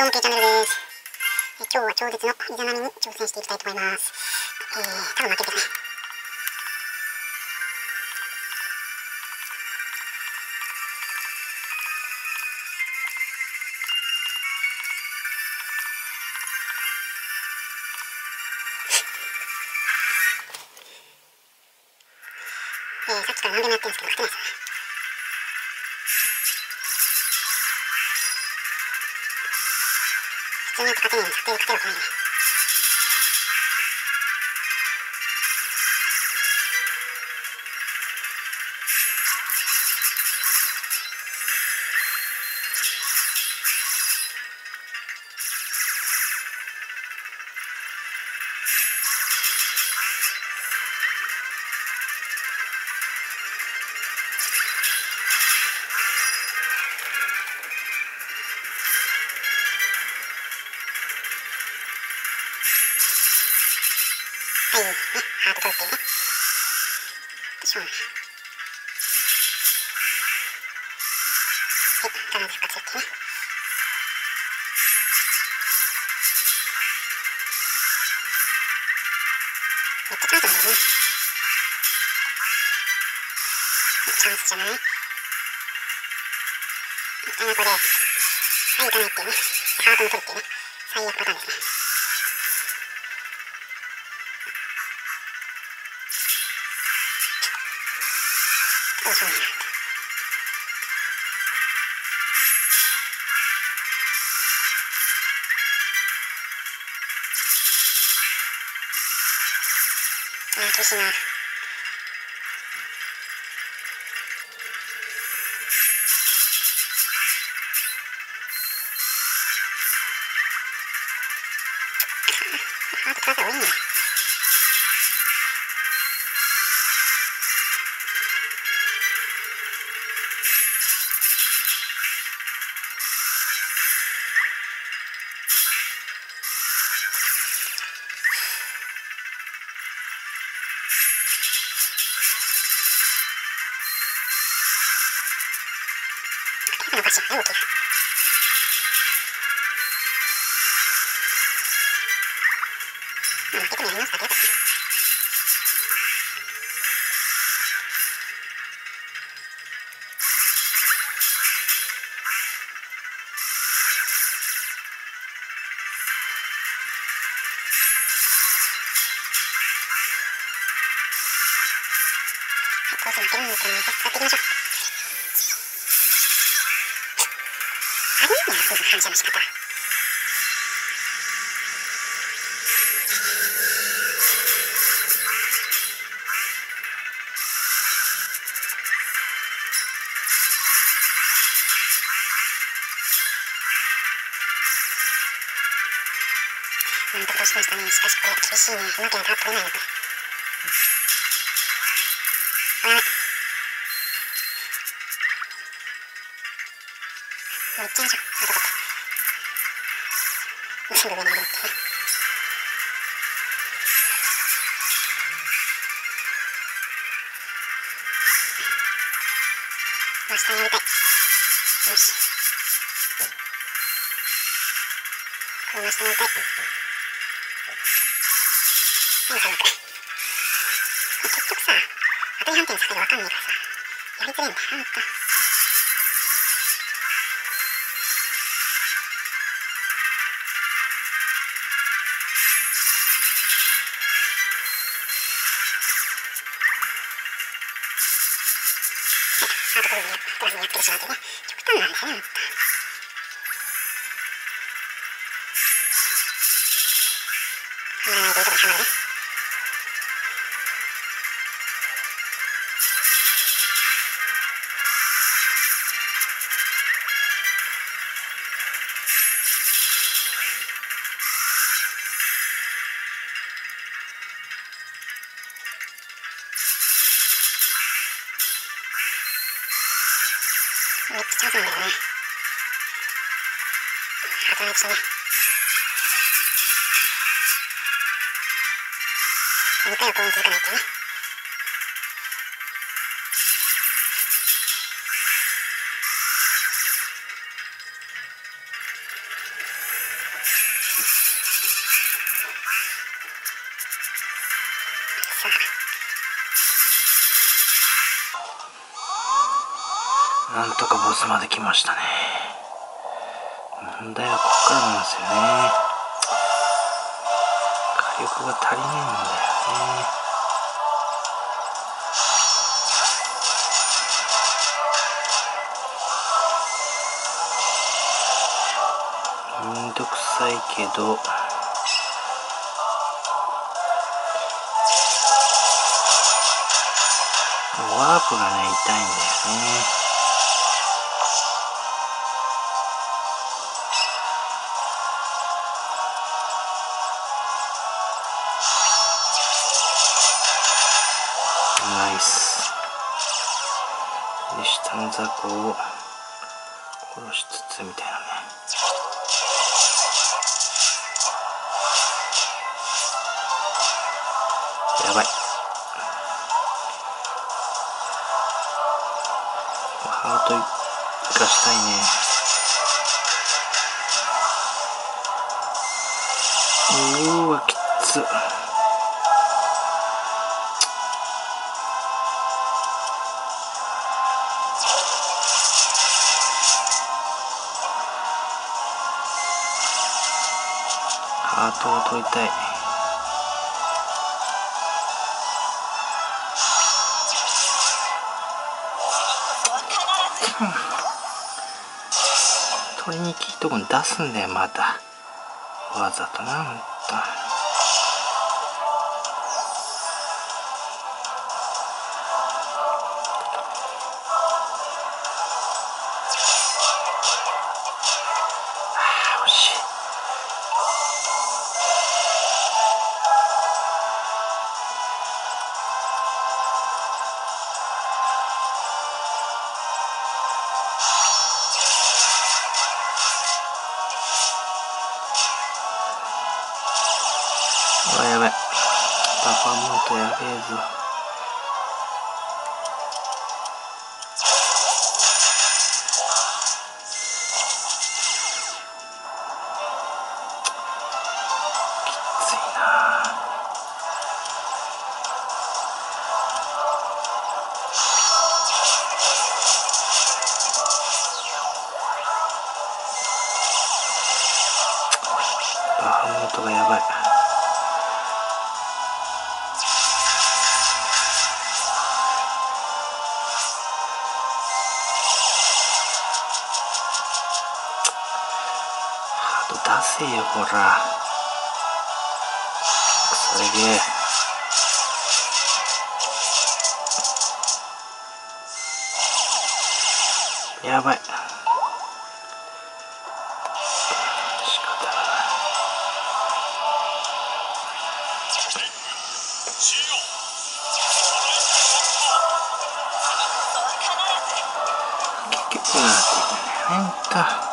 どうも、ケイチャンネルです。今日は超絶のイザナミに挑戦していきたいと思います。多分負けですね。さっきから何でもやってるんですけど、勝てないですよね。普通にやって勝てないのに、勝てるわけないよね。はい、ね、ハート取るっていうね。しょうがない。はい、必ず復活するっていうね。めっちゃチャンスなんだよね。チャンスじゃない？これで、はい、打たないっていうね。ハートも取るっていうね。最悪パターンですね。どうしようもないな。厳しいな。ハート取らせた方がいいんだよ。おかしいな、動きが。負けてもやり直すだけだったね。どうせ負けるんだったら、使っていきましょう。あれいいね、そういう反射の仕方。なんとかしましたね。しかしこれ厳しいね。うまくやったら取れないのか。もういっちゃいましょう。あとかって。全部上に上げるってね。下にやりたい。よし。これ下にやりたい。はい、最悪。結局さ、当たり判定の差がわかんないからさ、やりづらいんだ。ほんと。ハート取らずにやってしまうというね。極端なんですよね、ほんと。はまらないというところにはまるね。めっちゃチャンスなんだよね。ハートの位置ね。2回は幸運続かないっていうね。 なんとかボスまで来ましたね。問題はここからなんですよね。火力が足りないんだよね。めんどくさいけどワープがね痛いんだよね。ナイスで、下の雑魚を殺しつつみたいなね。やばい、ハート生かしたいね。うーわきつっ。ハートを取りたい。取りにくいとこに出すんだよまたわざとな。ほんと惜しい。うわやばい、バファモントやべえぞ。きついな。バファモントがやばい。出せよほら、クソゲーやばい。仕方がない。結局なっていくね。ほんと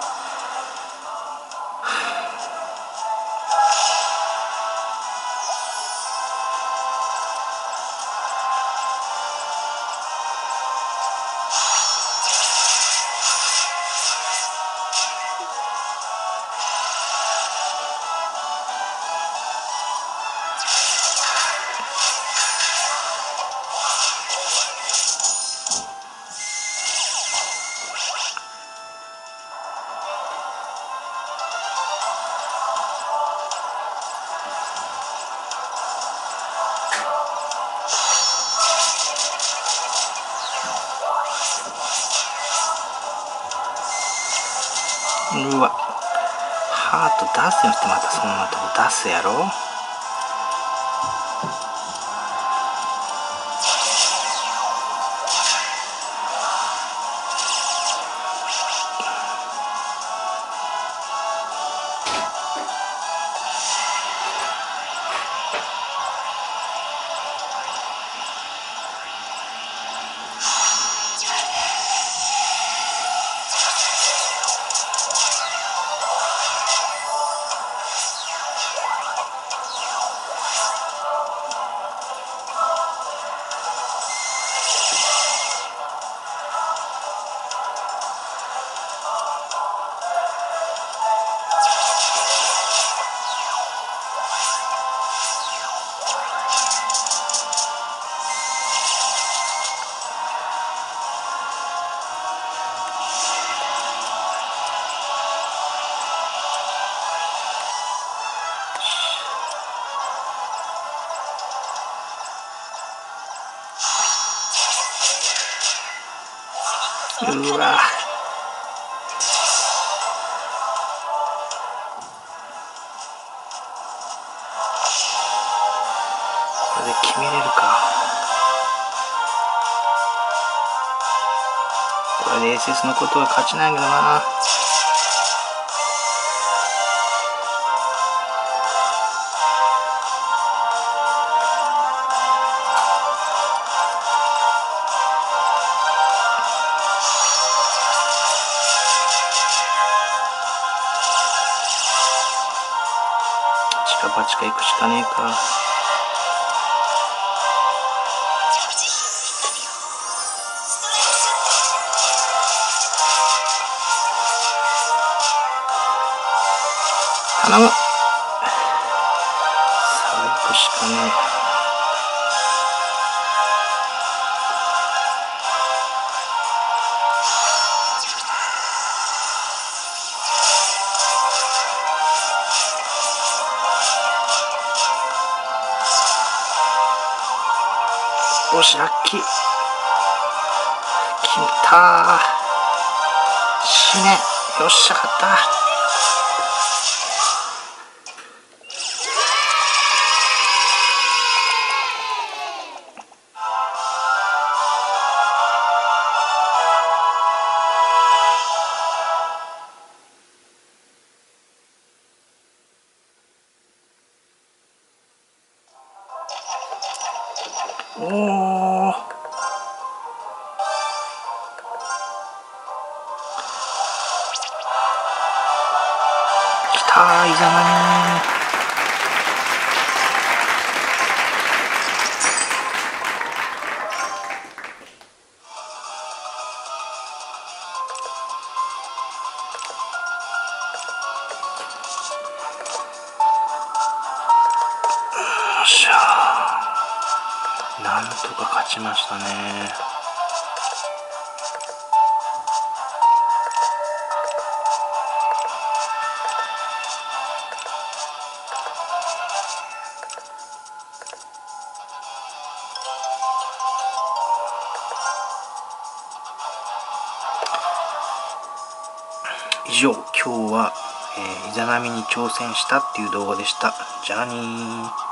うわハート出すよってまたそんなとこ出すやろ。 うわ、これで決めれるか。これで SS のことは勝ちないけどな。チカパチカ行くしかねえか。頼む。さあ行くしかねえ。よし、ラッキー。決めたー。死ね。よっしゃ、勝った。おー。来たー、イザナミ。よっしゃー。なんとか勝ちましたね。以上、今日は、イザナミに挑戦したっていう動画でした。じゃあねー。